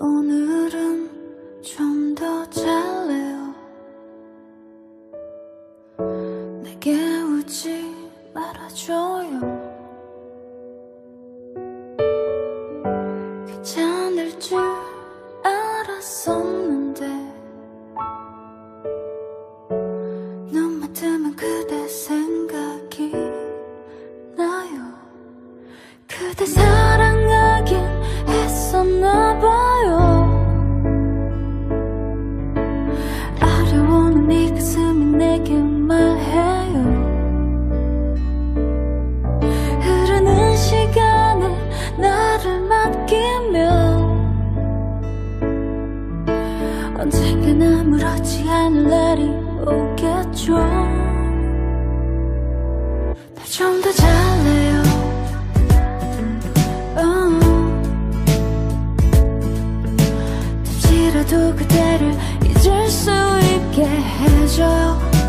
오늘은 좀 더 잘래요. 내게 웃지 말아줘요. 괜찮을 줄 알았었는데 눈만 뜨면 그대 생각이 나요. 그대 사랑하긴 했었나봐요. 아려오는 네 가슴이 내게 말해요. 흐르는 시간에 나를 맡기면 언젠간 아무렇지 않을 날이 오겠죠. 날 좀 더 잘래요. 잠시라도 그대를 잊을 수 있게 해줘요.